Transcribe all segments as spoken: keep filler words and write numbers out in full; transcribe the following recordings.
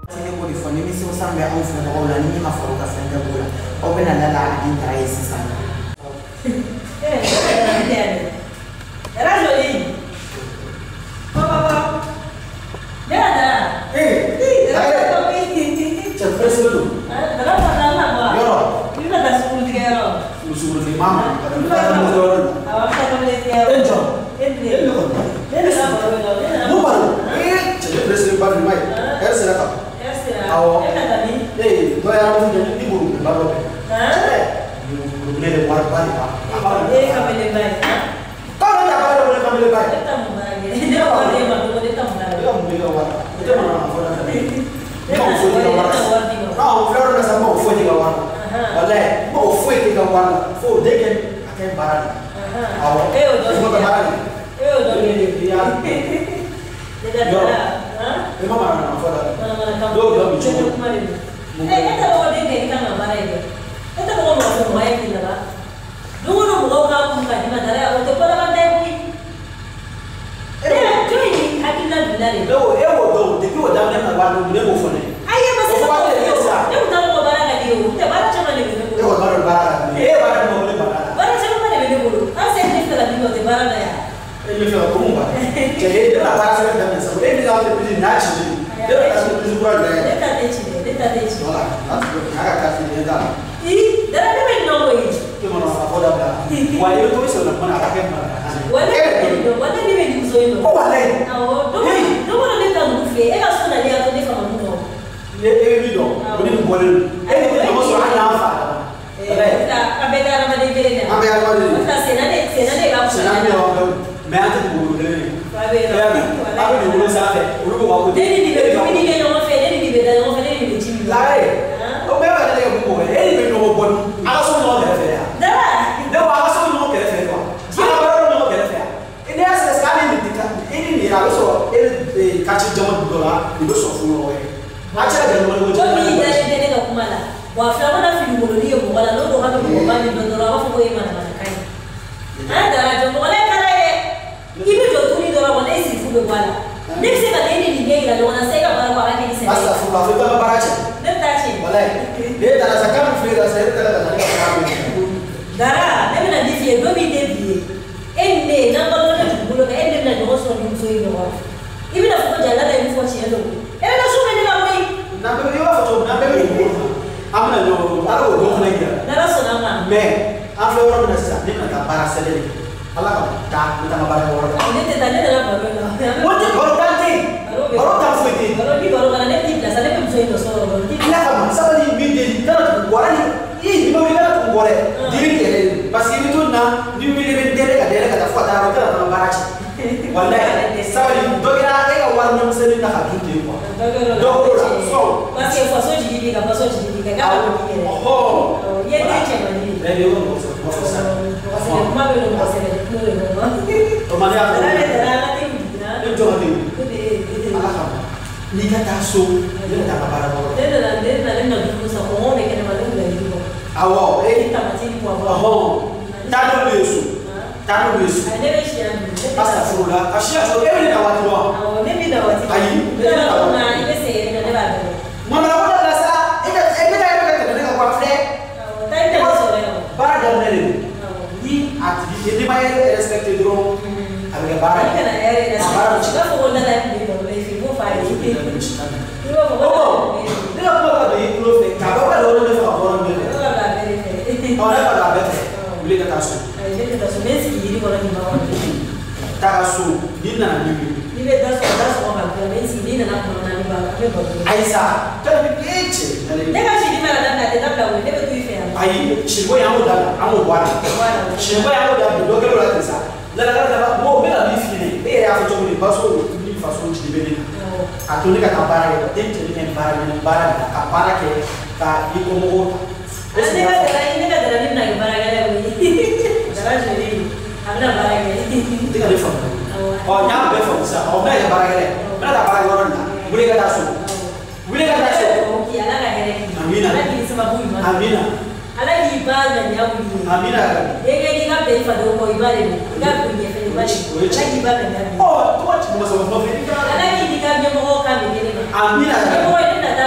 Sini ko di foni mi si usambe au funa ko la ni ma foro ka fenda bula. O bena la la di ngai si sana. Eh, eh. Era joli. Papa papa. Dera dera. Eh, dera ko mi. Cha preso tu. Ah, dera pada na ba. Yo. Ini dah sepuluh tiga euro. Usul ni mama. Kada mo doron. Awak tak boleh tiap. Enjo. Ini. Dera baru baru. No baru. Eh, cha preso ba ni mai. Eh, sera ka. Awo. Eh, to ya mu de ni buru ba ba. Ha? Buru le war ba ni ba. Eh, kamele bai. Kau nak apa boleh kamele bai? Kita mau lagi. Dia orang dia mau dia tak mau. Dia mau dia war. Dia mana nak war ni? Mau foi dia war. Mau flor na sama mau foi dia war. Oleh, mau foi dia war. Foi dia kan akan baran. Awo. Eh, udah baran. Eh, udah dia. Dia dah. Eh, mama nak war. Do do bicu. Eh, kita bawa dia ke kita nak barai dia. Kita bawa masuk mai kita lah. Dulu dulu bawa kamu kan di mana ada waktu pada bandai pun. Eh, cuy, akhir dah bila ni. Do, eh, do, dia tu dah nak baru dia mau phone. Ayah masih bawa dia. Dia udah mau barai lagi. Kita barai cuma ni dulu. Dia mau barai barai. Eh, barai mau boleh barai. Barai cuma mana ni dulu. Asal ni kita lagi mau dia barai dah ya. Eh, ni kalau kamu barai. Jadi dia nak barai sebab dah mesti. Eh, dia nak beli nasi. Dia nak beli buat dia. Dia tak teci, dia tak teci. Malah, aku nak kasih dia dah. Ih, dah ada main nombor ini. Itu mana aku dah dah. Wah, itu tu isu nak mana pakai mana. Wala, wala ni main jual itu. Oh, wala. Oh, dulu, dulu mana dia tak buffet. Eh, kalau sudah dia tu dia kamu tu. Dia eh ni dong. Ini boleh. Eh, itu nama soal nama. Eh, kita ambil darah mana dia ni. Ambil darah mana dia. Kita senang ni, senang ni kamu. Senang ni orang. Mereka tu boleh ni. Baik. Aku ni boleh sahaja. Ulu kau aku. Dia ni dia ni dia yang orang fed, dia ni dia yang orang fed, dia ni cimi. Lai. Oh, mereka ada yang boleh. Eh, ni mereka boleh. Aku semua orang ada fed. Dah. Dah, aku semua orang ada fed. Aku baru orang ada fed. Ini asal sekali ni kita. Ini ni aku so. Ini kacau zaman dulu lah. Itu so full away. Macam ada yang boleh. Kau ni dia dia ni kau kumala. Wah, film mana film boleh dia kumala. Lo tu kan tu kumala ni betul lah. Apa kau mana mana kai. Ada ada boleh kerana ibu jauh ni dorang mana isi full kumala. Next sekali ni ni dia kalau orang saya kalau orang ni saya. Asal full away tu apa baraja? Betul sih. Boleh. Dia tak ada sakam free dah saya tak ada tak ada. Dara, dia mana dia dia dua biji dia. Ende, nama lo ni bulu ke ende mana jauh so ni so ini orang. Ibu dah full jalan dah ibu full sih tu. Eh, dah suka ni lah boy. Nampak dia apa tu? Nampak dia ni. Amna no, aku dong lagi. Dara so nama. Me, aku orang nasi ni mana para sedih. Allah tak kita mabar orang. Ini tadi dalam baru lah. Wajib baru ganti. Baru tak suci. Baru ni baru kan ada tiga, saya pun suci tu so baru tiga. Iya kan, sama di midi, kan orang ini lima miliar tu boleh. Diri dia, pas ini tu na, di midi midi dia kan dia kata fuat darah kita dalam barang. Wallahi, sama di dogira eh orang yang sering nak hati dia pun. Dogira, so. Masih fuat so jadi dia, pas so jadi dia, kan? Oh, ya dia cakap ni. Lagi orang bosan, bosan. Masih mana belum masih ada, belum belum. Tomanya apa? Darah darah nanti kita. Itu hati. Allah. Ni kata so, dia tak apa orang. Dia dalam dia dalam nak dulu sama orang mereka nama dia lagi tu. Awak, eh. Kita macam ni buat. Oh, tak ada besu, tak ada besu. Ada besu. Astagfirullah, asyik so dia ni awak tu. Oh, ni bila awak. Ayi, dia ni awak. Nah, ini saya ni ada apa? Mana awak dah rasa, ini ini dah ada kata dengan awak friend. Tapi tak boleh. Bara dah ni. Ni at ini mai respect dulu. Agak bara. Ini kan ada ada. Bara. Kita pun dah dah ni dulu. Ini pun file. Ini pun. Oh, dia apa ada itu loh. Kalau ada orang yang faham orang ni. Orang dah beri. Orang dah dah beri. Boleh kata so. Ini kita semua sendiri orang ni bawa. Tak so, ni nak ni. Ni beda so dah so orang kami sini nak orang ni bawa. Apa bawa? Aisyah, kalau ni kece. Dia kan sini mana dah dah dah dah. Dia betul itu ya. Ayi, siapa yang ada, aku buat. Siapa yang ada, dua kali orang kisah. Lalu kalau mau bela di sini, eh aku cuma di pasal di pasal di beli. Atau ni kata barang itu, jadi ni barang ni barang, kapara ke, ka itu mau. Ini kan dalam ini kan dalam ni nak barang ada ni. Dalam jadi, ada barang ni. Itu kan different. Oh, yang different sah. Oh, mana yang barang ni? Mana tak barang orang ni? Boleh kata so. Boleh kata so. Okey, ala kan ni. Amina. Ala ni semua bui mana? Amina. Ala ni ibadah ni aku ni. Amina. Dia kan ni kan dari pada kau ibadah ni. Kan punya ibadah. Ala ni ibadah ni. Oh, tu macam mana sama sama ni? Ala ni ni kan dia mau kan ni ni. Amina. Dia mau ini dah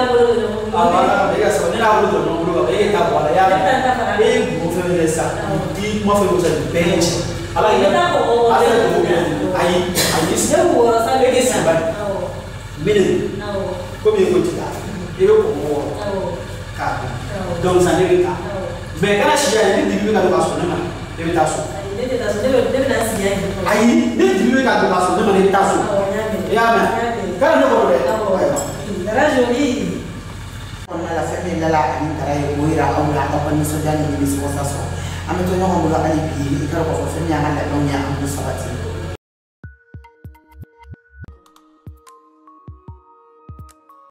Abana bega so ni na wulu no wulu e ta wala ya e mo fe le sa di mo fe mo sa bench ala ya ala ko ai ai is ya wo sa le is ba mini ko mi ko tika e ko mo ka donc ça ne ka mais kana shi ya ni di ka ba so na e ta so ne ta so ne ne na si ya ai ne di ka ba so na ne ta so ya ma kana no ko le dara joli la famille la la ani taray moira aw la ta ban so jani ni so sa so am to no mo la ali bi ka ko so nya ngala no nya am so sabati